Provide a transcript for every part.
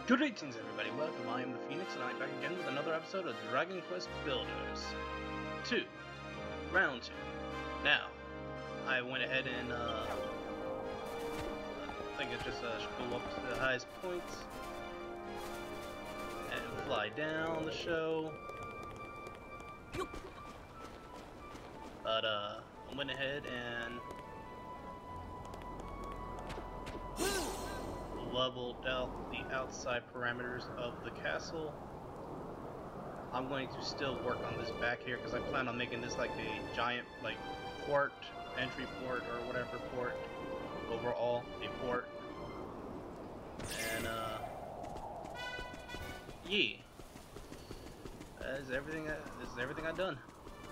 Greetings everybody, welcome, I am the Phoenix and I'm back again with another episode of Dragon Quest Builders 2, Round 2. Now, I went ahead and I think it just should go up to the highest points and fly down the show. But I went ahead and leveled out the outside parameters of the castle. I'm going to still work on this back here because I plan on making this like a giant port, entry port or whatever port, overall a port. And yeah, that is everything. This is everything I've done.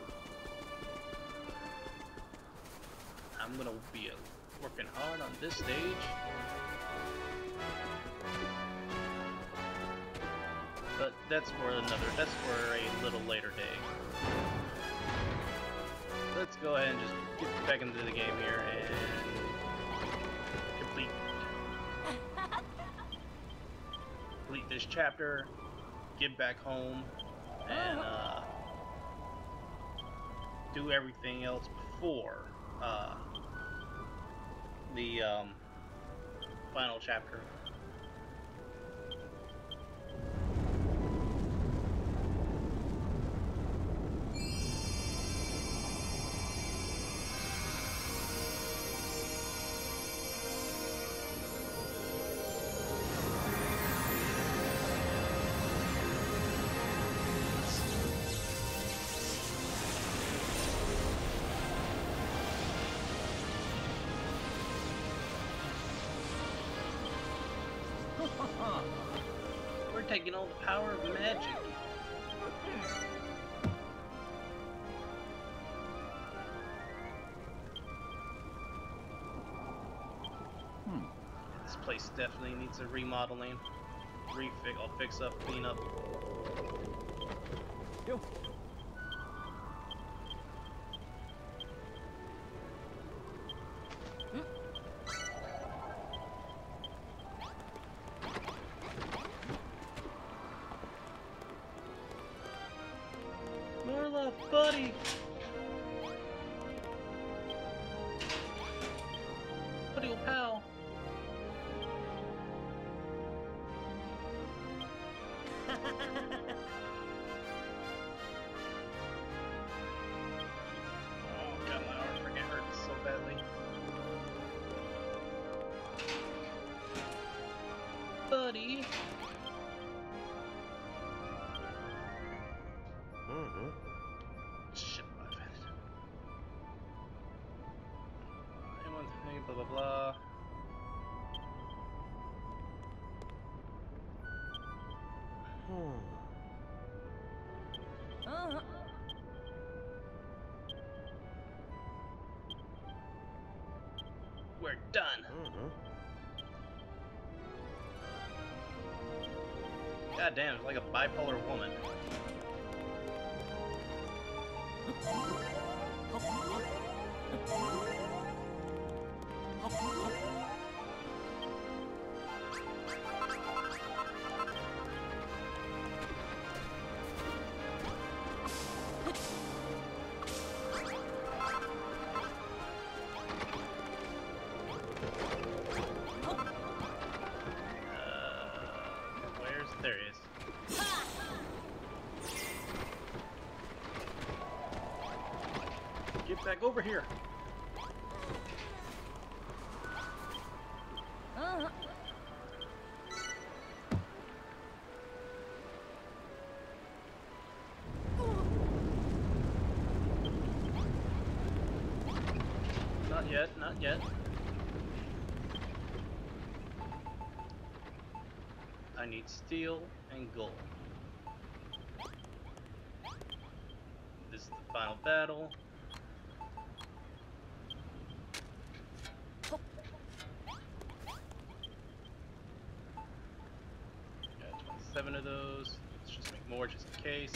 I'm gonna be working hard on this stage. But that's for a little later day. Let's go ahead and just get back into the game here and complete this chapter, get back home, and do everything else before the final chapter. We're taking all the power of magic. This place definitely needs a remodeling. I'll fix up, clean up. Yo. Marla, buddy! Buddy, old pal! Oh god, my arm freaking hurts so badly. Buddy! Shit, my bad. One thing, blah blah blah. We're done. God damn, it's like a bipolar woman. There he is. Get back over here. Not yet, not yet. I need steel and gold. This is the final battle. Got 27 of those. Let's just make more just in case.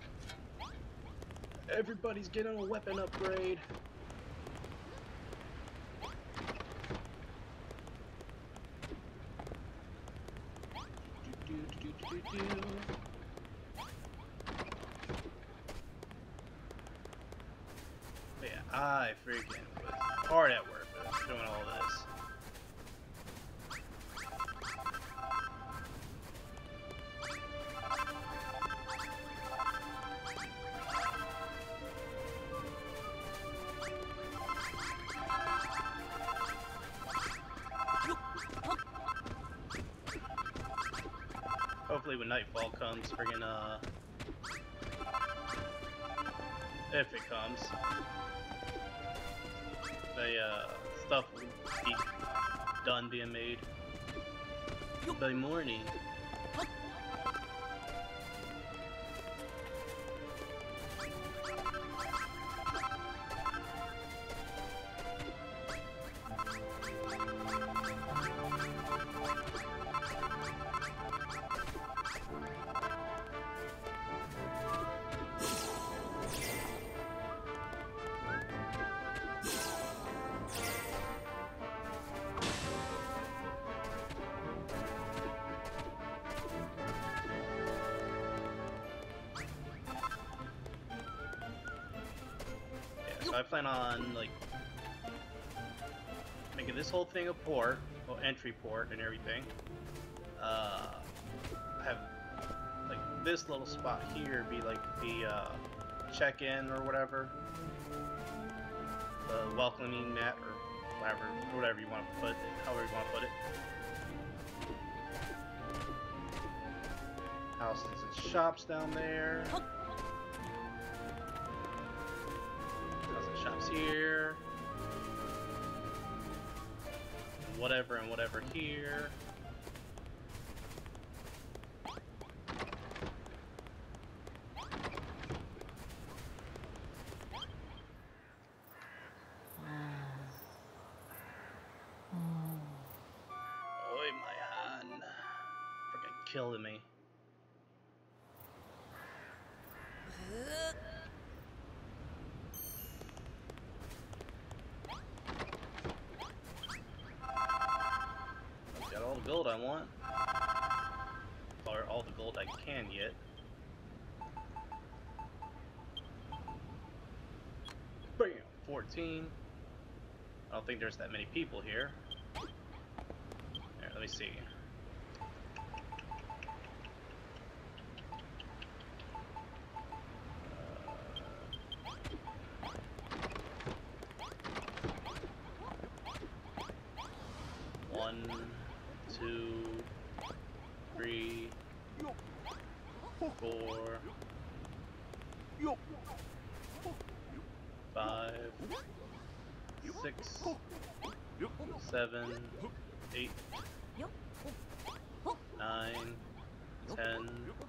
Everybody's getting a weapon upgrade. But yeah, I freaking was hard at work doing all this. Hopefully when nightfall comes, friggin' if it comes, the stuff will be done being made by morning. So I plan on like making this whole thing a port, well, entry port and everything. Have like this little spot here be like the check-in or whatever, the welcoming mat or whatever you want to put it, however you want to put it. Houses and shops down there. Shops here, whatever and whatever here. Oi, my hand, freaking killing me. Got all the gold I want, or all the gold I can get. Bam, 14. I don't think there's that many people here. Here, let me see. One, 2, 3, 4, 5, 6, 7, 8, 9, 10,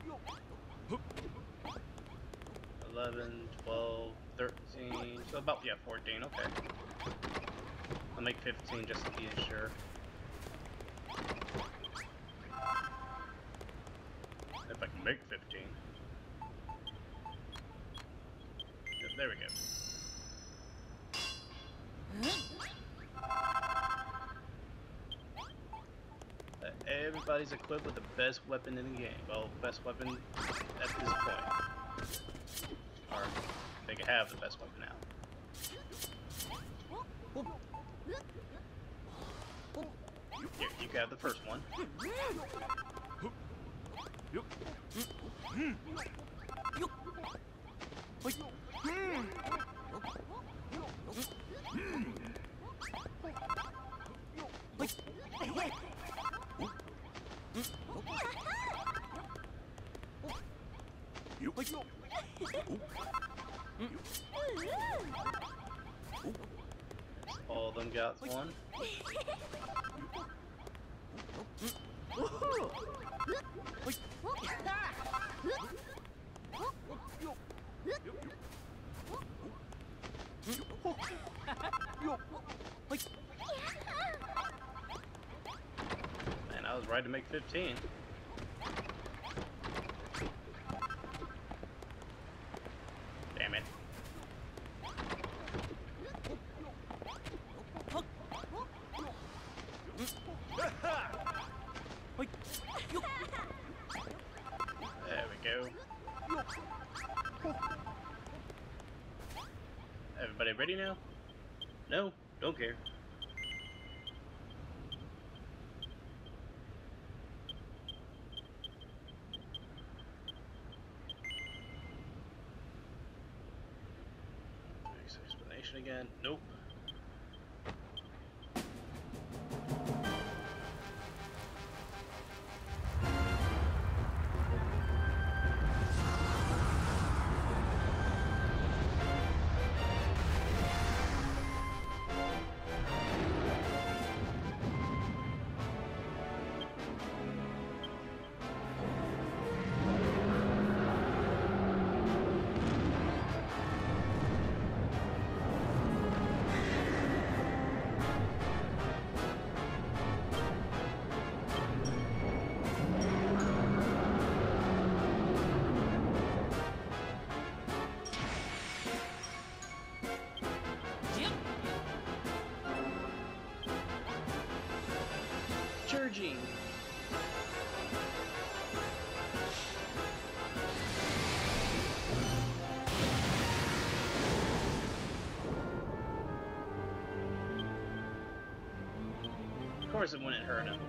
11, 12, 13, so about, yeah, 14, okay. I'll make 15 just to be sure. If I can make 15. Yep, there we go. Everybody's equipped with the best weapon in the game. Well, best weapon at this point. Or they can have the best weapon now. Here, you can have the first one. All of them got one. Man, I was right to make 15. Damn it. There we go. Everybody ready now? No? Don't care. Next explanation again. Nope. Charging. Of course it wouldn't hurt him.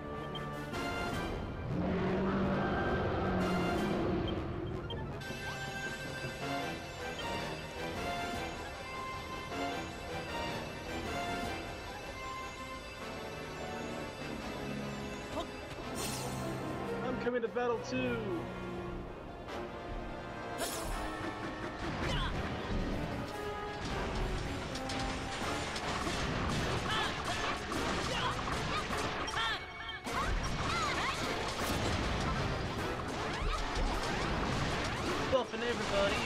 I'm coming to battle too. Buffing everybody.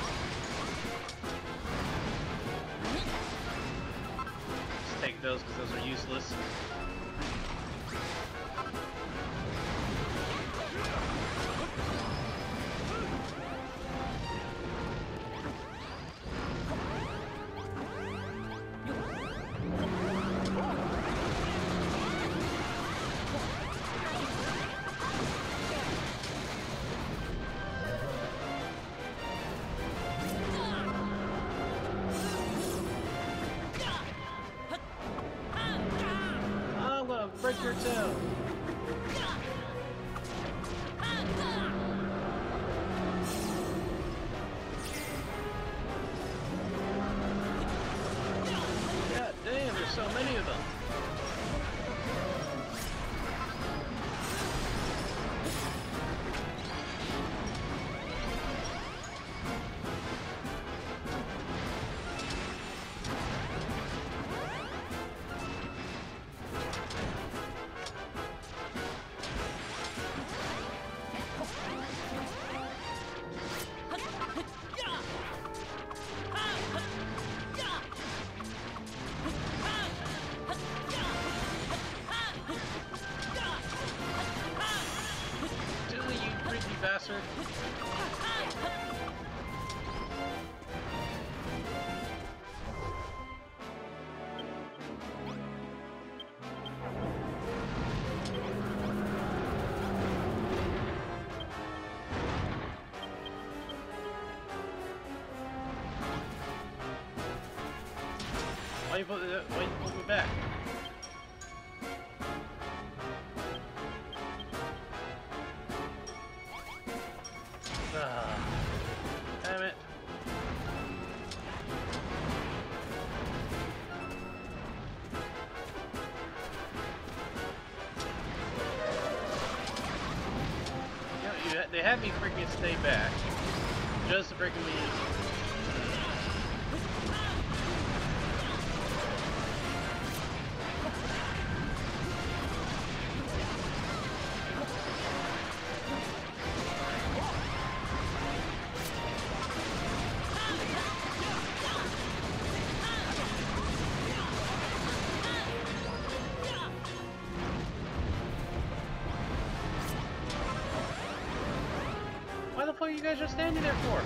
Just take those because those are useless. I'm gonna break your tail. God damn, there's so many of them. Bastard. Why you put me back? Damn it. You know, they had me freaking stay back. Just to freaking me. Why the fuck are you guys just standing there for?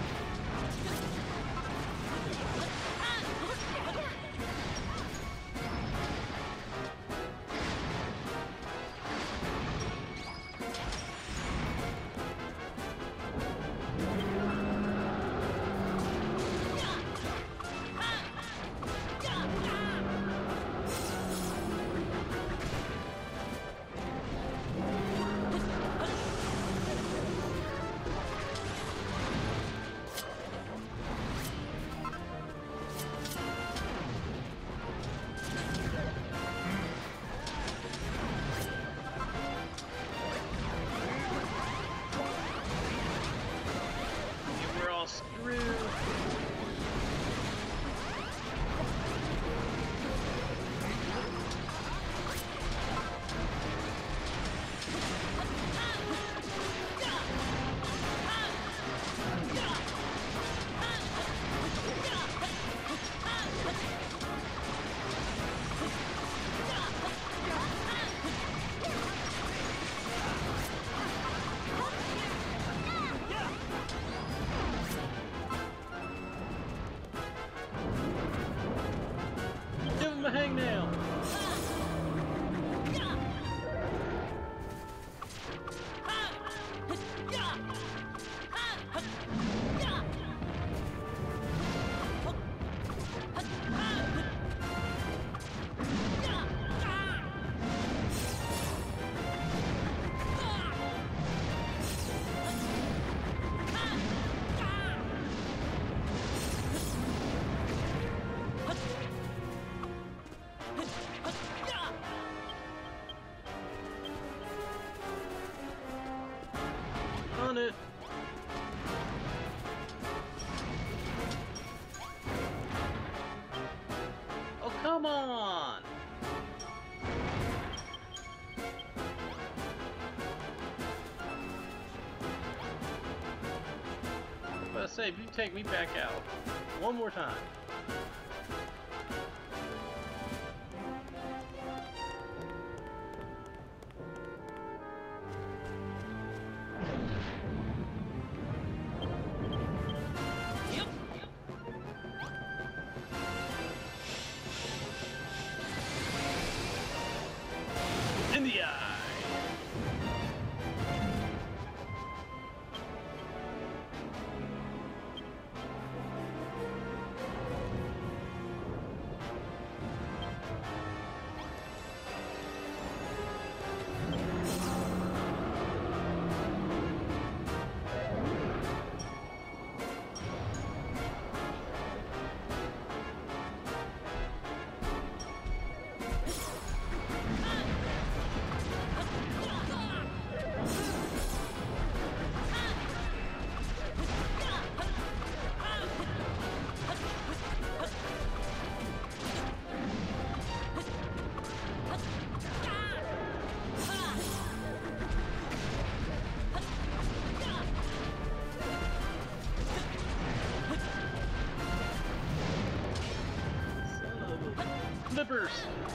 say, if you take me back out one more time. In the eye. Flippers!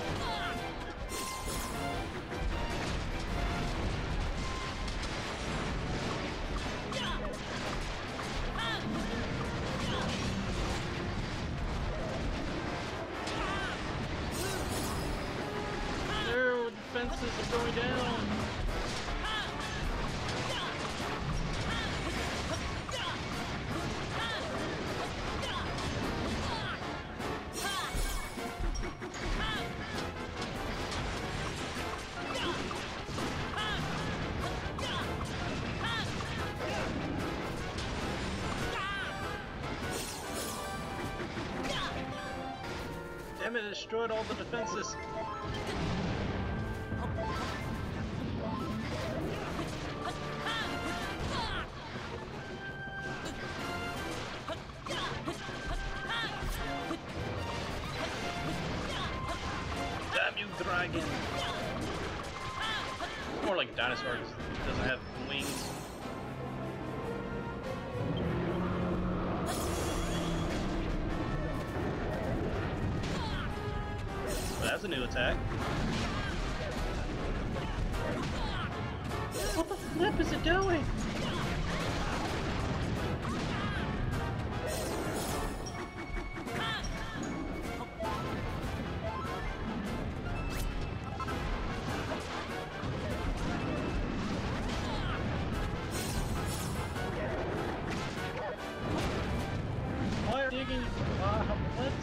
Their defenses are going down. Damn it, it destroyed all the defenses. Damn you, dragon! More like a dinosaur, because it doesn't have wings. That's a new attack. What the flip is it doing? Why are you digging? What?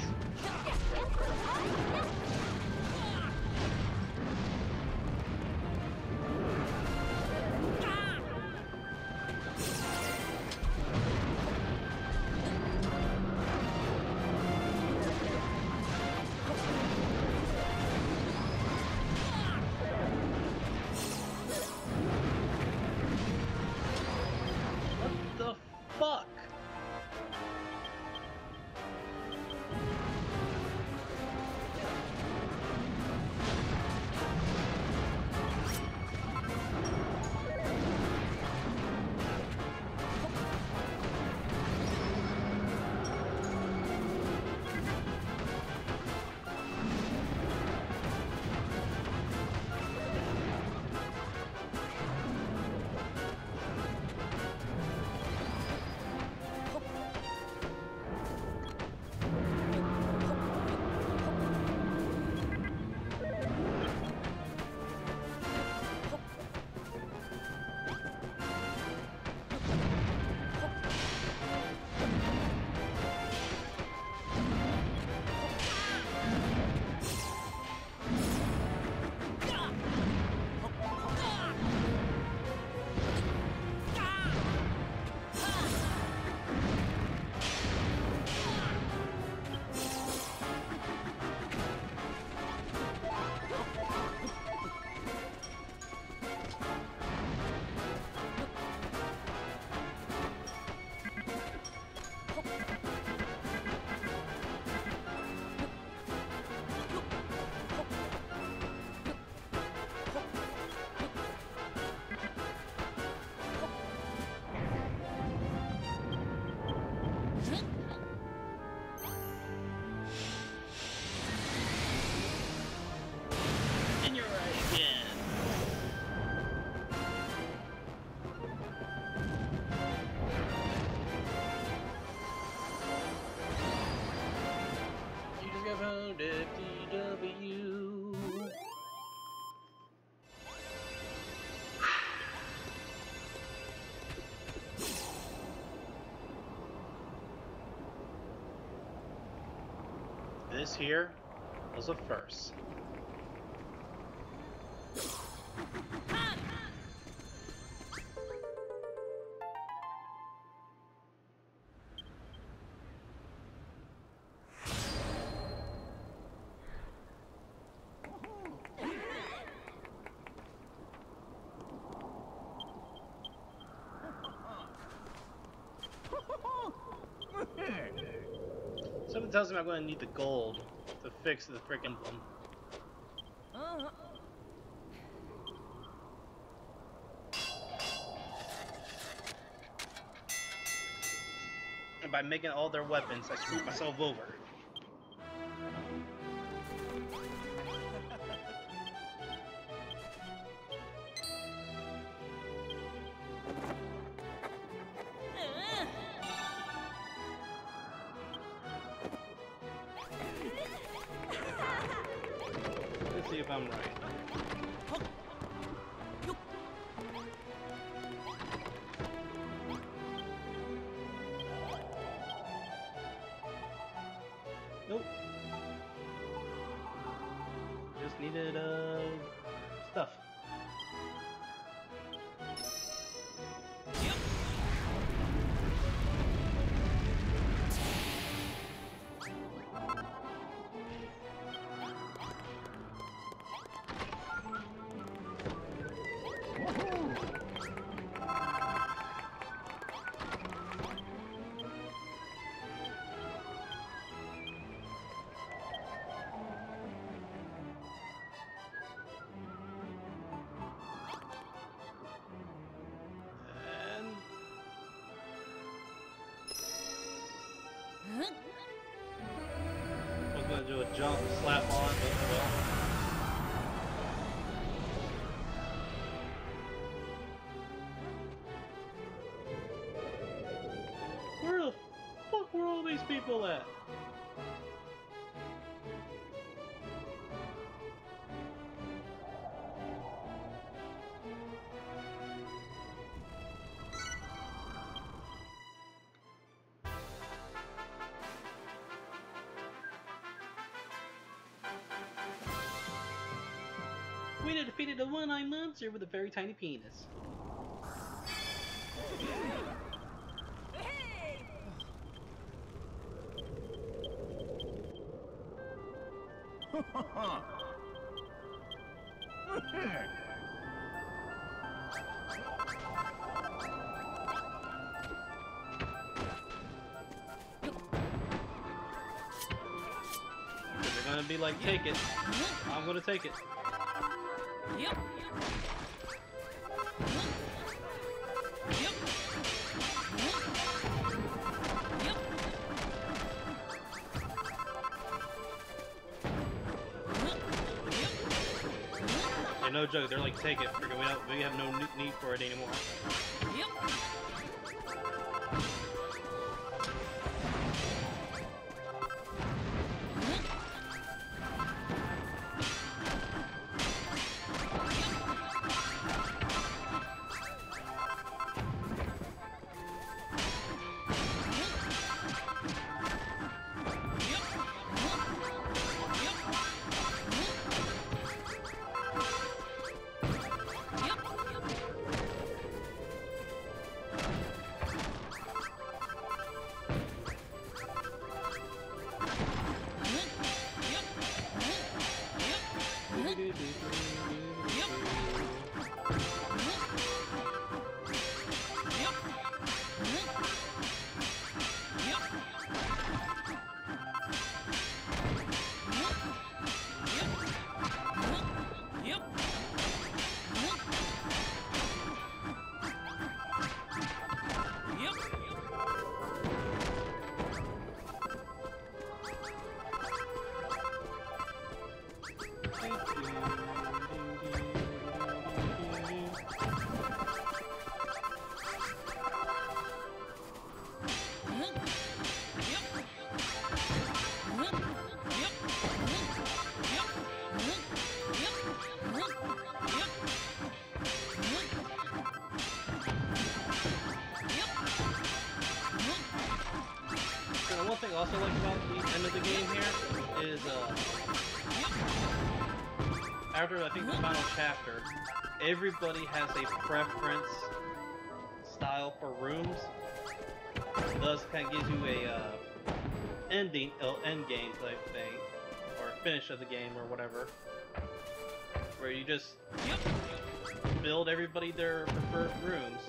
Fuck! this here was a first. Something tells me I'm going to need the gold to fix the frickin' emblem. And by making all their weapons, I screwed myself over. Let's see if I'm right. Nope. Just needed stuff. I was gonna do a jump, slap on, but well. Where the fuck were all these people at? We defeated a one-eyed monster with a very tiny penis. They're gonna be like, take it. I'm gonna take it. Yep. Yeah, no joke. They're like, take it. We have no need for it anymore. also like about the end of the game here is, after I think the final chapter, everybody has a preference style for rooms. Thus, kind of gives you a end game type thing, or finish of the game or whatever, where you just build everybody their preferred rooms.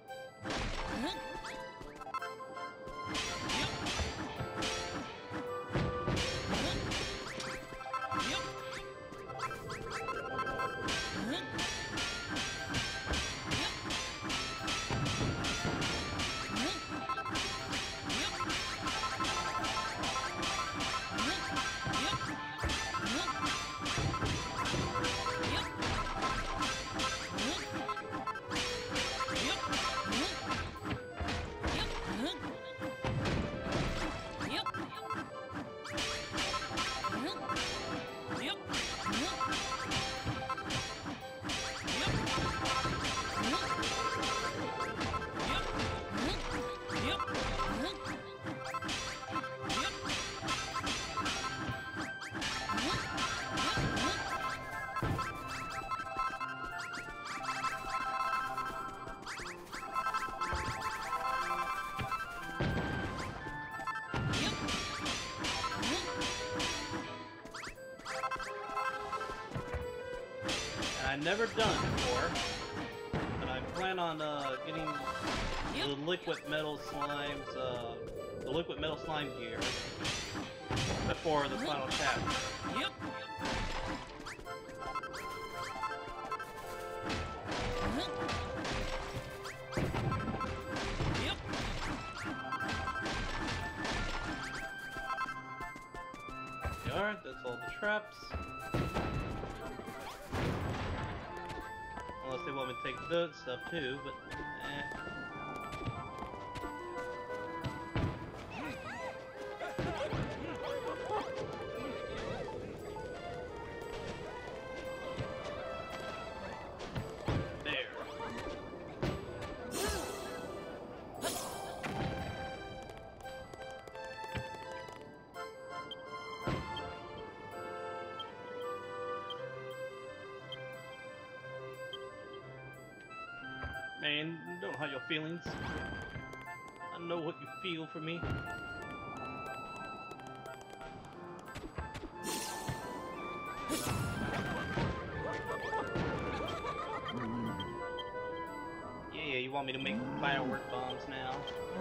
I've never done it before, but I plan on getting the liquid metal slimes, the liquid metal slime gear before the final chapter. Alright, that's all the traps. Unless they want me to take the stuff too, but there. Man, don't hide your feelings. I know what you feel for me. Yeah, you want me to make firework bombs now?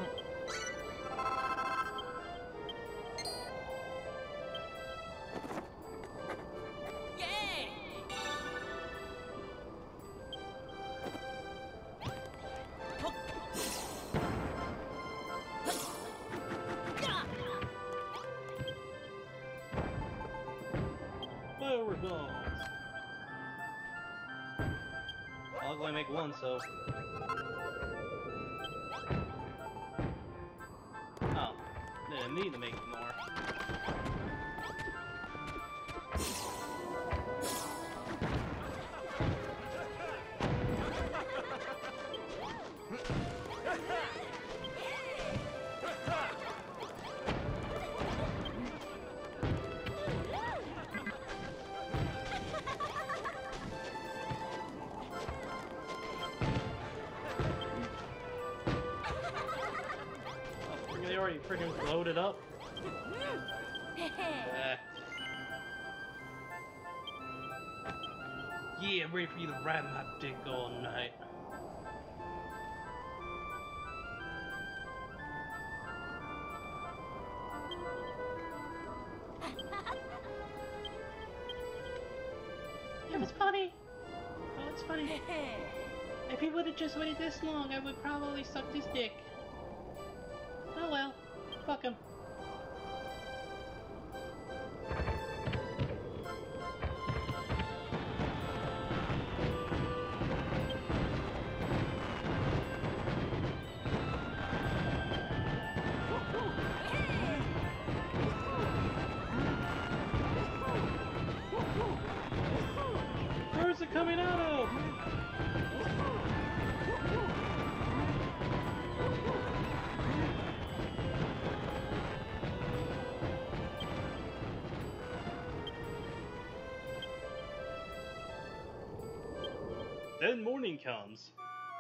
Firework bombs! I'll only make one, so... Oh, didn't need to make more. They already freaking loaded up. Yeah, I'm ready for you to ride my dick all night. It was funny. Oh, it's funny. If he would have just waited this long, I would probably suck his dick. Oh well, fuck him. Where's it coming out of? Then morning comes.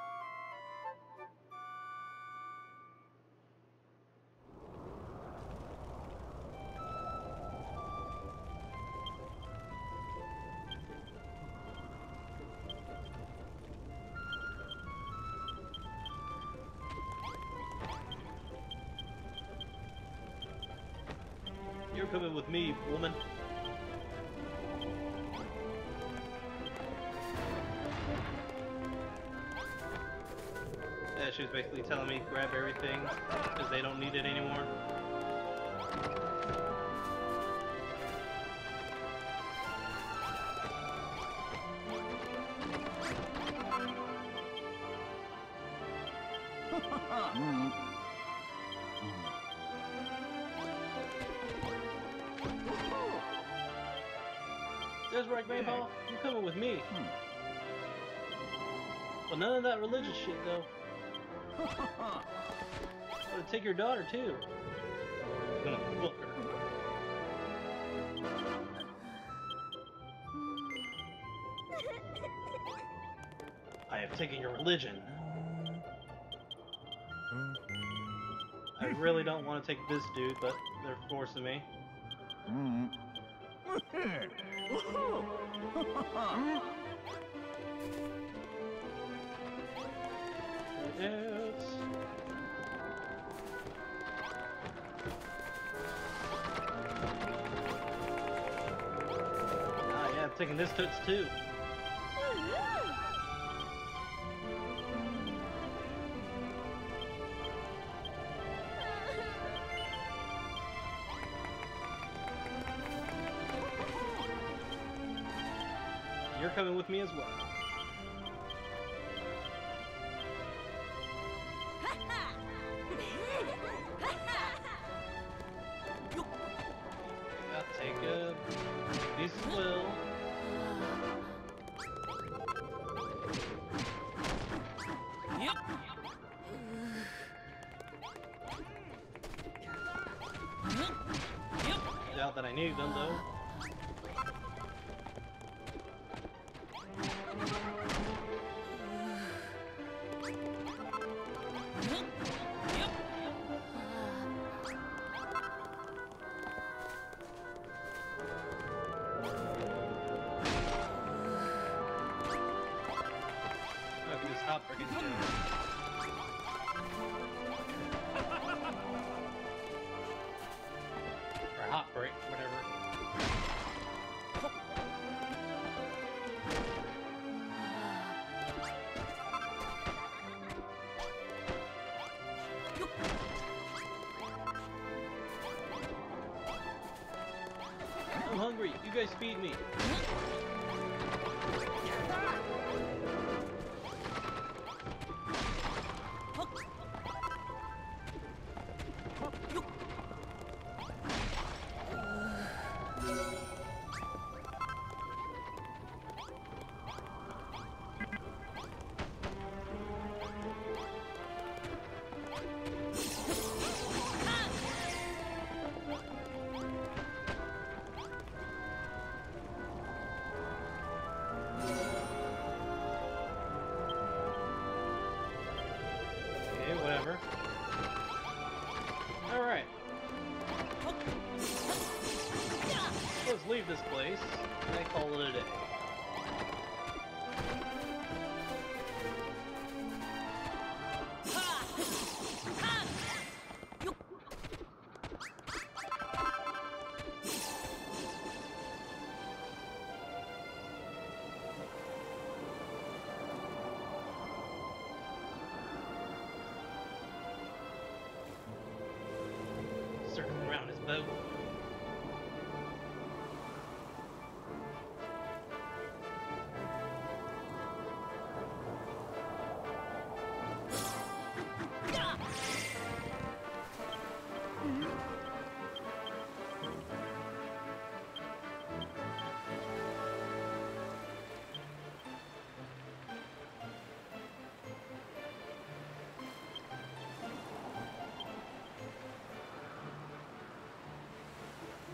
You're coming with me, woman. Yeah, she was basically telling me grab everything because they don't need it anymore. That's right, Grandpa. You're coming with me. Well, none of that religious shit, though. Gotta take your daughter, too. I'm gonna book her. I have taken your religion. I really don't want to take this dude, but they're forcing me. Yes. Ah, yeah, I'm taking this toots too. You're coming with me as well. I'll take these as well. Yep. Yep. Doubt that I need them though. Hop freaking shit. Or hot break, whatever. I'm hungry. You guys feed me. Whatever. Alright. Let's leave this place and call it a day. Circling around his boat.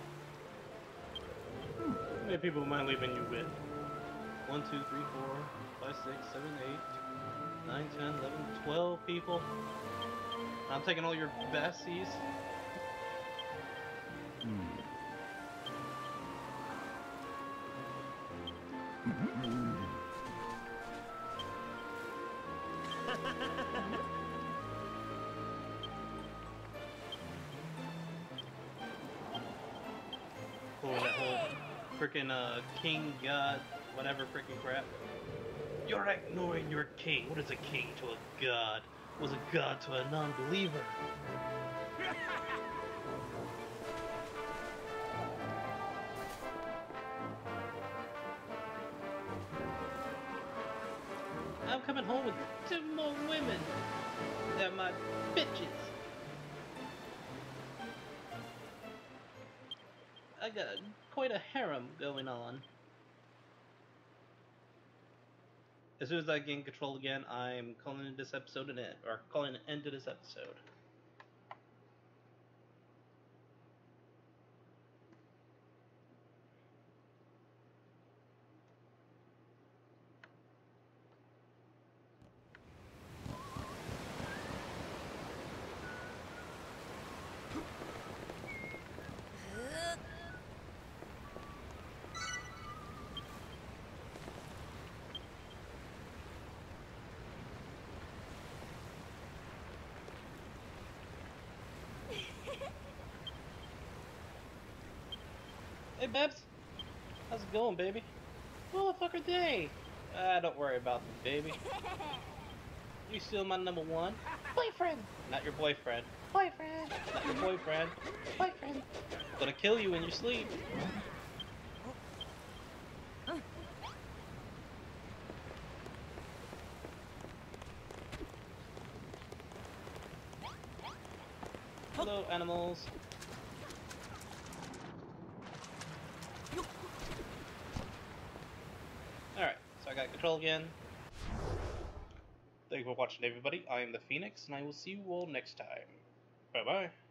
How many people am I leaving you with? 1, 2, 3, 4. 5, 6, 7, 8, 9, 10, 11, 12 people. I'm taking all your besties. Or that whole freaking king, god, whatever freaking crap. You're ignoring your king. What is a king to a god? What's a god to a non-believer? I'm coming home with 2 more women. They're my bitches. I got quite a harem going on. As soon as I gain control again, I'm calling this episode an end, or calling an end to this episode. Hey, Babs. How's it going, baby? Who the fuck are they? Don't worry about them, baby. You still my number one? Boyfriend! Not your boyfriend. Boyfriend! Not your boyfriend. Boyfriend! Gonna kill you in your sleep. Hello, animals. Alright, so I got control again. Thank you for watching, everybody. I am the Phoenix, and I will see you all next time. Bye-bye.